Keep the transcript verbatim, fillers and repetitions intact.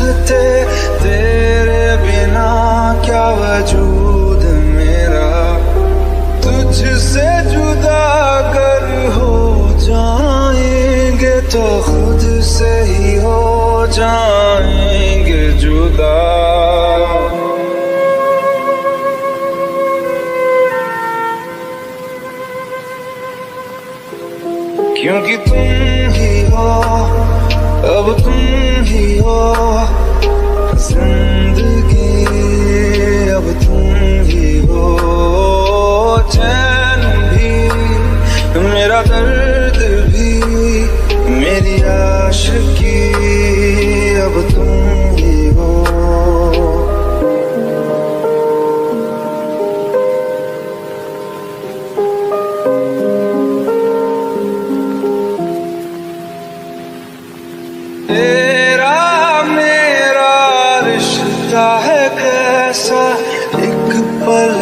सकते, तेरे बिना क्या वजूद मेरा। तुझसे जुदा अगर हो जाएंगे तो खुद से ही हो जाएंगे जुदा। क्योंकि तुम ही हो, अब तुम ही हो जिंदगी, अब तुम ही हो चैन भी, मेरा दर्द भी, मेरी आशिकी, अब तुम ही हो। तेरा मेरा रिश्ता है कैसा, एक पल